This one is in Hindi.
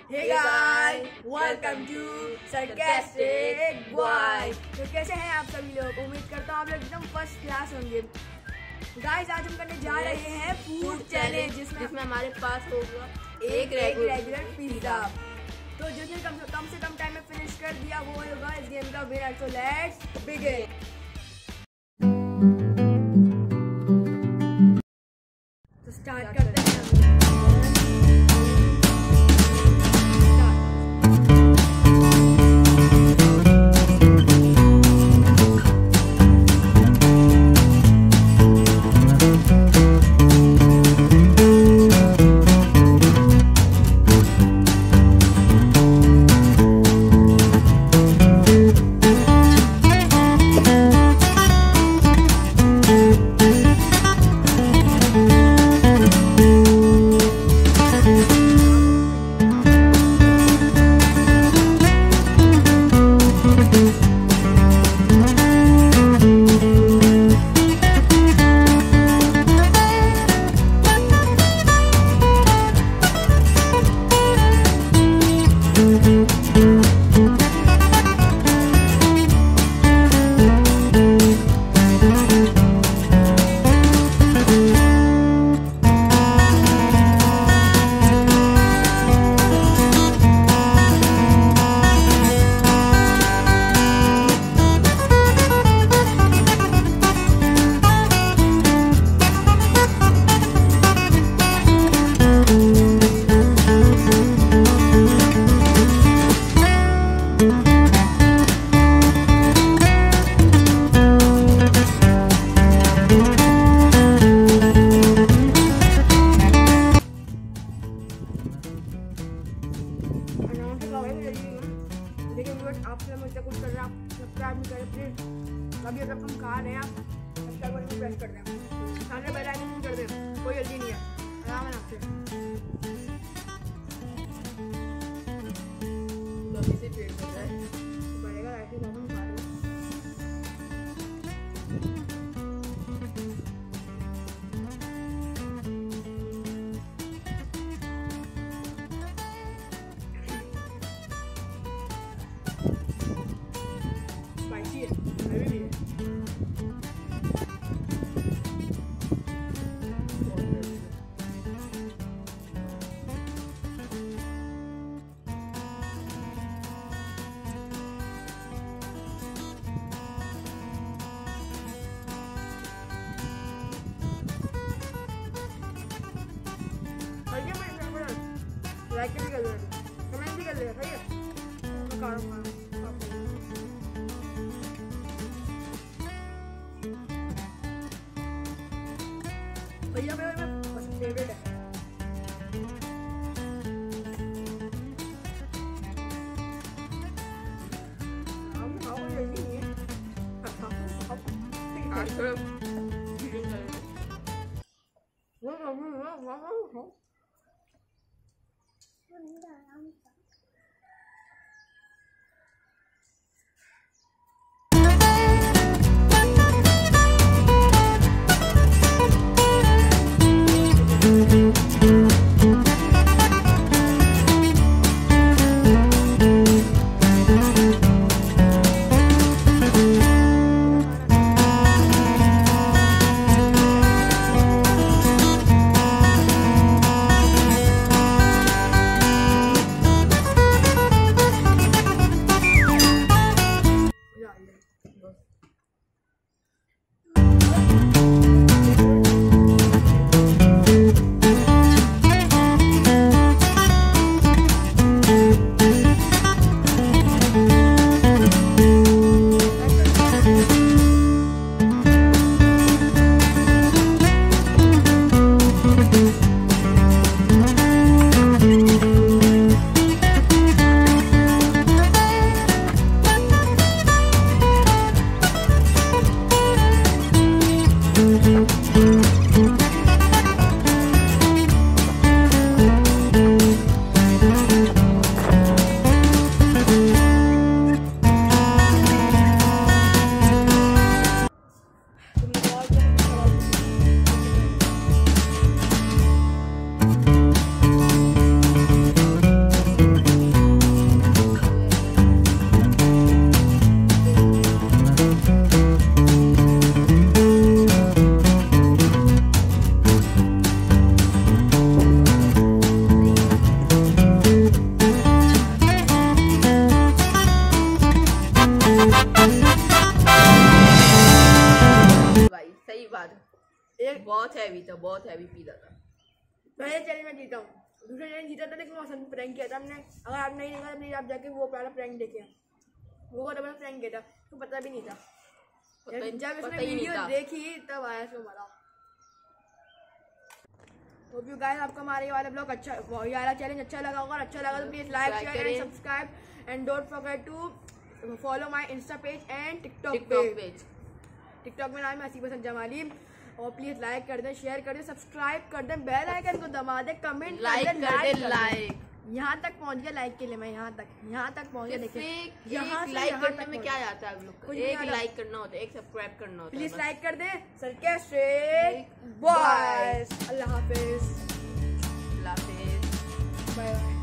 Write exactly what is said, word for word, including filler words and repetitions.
Hey guys, welcome to Sarcastic boy। तो कैसे हैं आप सभी लोग? उम्मीद करता हूँ आप लोग एकदम फर्स्ट क्लास होंगे। गाइस आज हम करने जा रहे हैं फूड चैलेंज, जिसमें जिसमें हमारे पास होगा एक रेगुलर पिज्जा। तो जिसने कम से कम से कम टाइम में फिनिश कर दिया वो होगा इस गेम का विनर। तो लेट्स बिगिन। तो स्टार्ट करते हैं। लेकिन आपसे मुझसे कुछ कर रहा सब्सक्राइब नहीं करें प्लीज। अभी अगर हम खा रहे हैं आप सब्सक्राइब बटन प्रेस कर दें, सामने बेल आइकन कर दें, कोई जल्दी नहीं है, आराम है आपसे। जल्दी से पेट भर जाए बढ़ेगा ऐसे हम खा रहे हैं। स्पाइसी है, हैवी भी है। लाइक भी कर दो, कमेंट भी कर दो, सही है। मैं खा रहा हूँ भैया, मेरा फेवरेट है। हम खाओ जल्दी नहीं है, बहुत हैवी पीता था। पहले चैलेंज में जीता हूँ, दूसरे चैलेंज जीता था, लेकिन वहाँ सब प्रैंक किया था हमने। अगर आप नहीं देखा तो प्लीज आप जाके वो पहला प्रैंक देखे, वो बहुत बड़ा प्रैंक किया था, तो पता भी नहीं था। जब इसने वीडियो देखी तब आया इसको मजा। होप यू गाइस आपको हमारे वाला ब्लॉग अच्छा, ये वाला चैलेंज अच्छा लगा होगा। अच्छा लगा तो please like share and subscribe and don't forget to follow my insta page and TikTok page. TikTok में नाम है हसी पसंद जमाली। और प्लीज लाइक कर दें, शेयर कर दें, सब्सक्राइब कर दें, बेल आइकन को दबा दें, कमेंट लाइक कर दें। लाइक यहाँ तक पहुँच गया लाइक के लिए, मैं यहाँ तक यहाँ तक पहुँच गया। देखिए यहाँ लाइक करने में क्या जाता है आप लोग, एक लाइक करना होता है, एक सब्सक्राइब करना होता है। प्लीज लाइक कर दें। सरकास्टिक बॉयज, अल्लाह हाफिज। अल्लाह हाफिज, बाय बाय।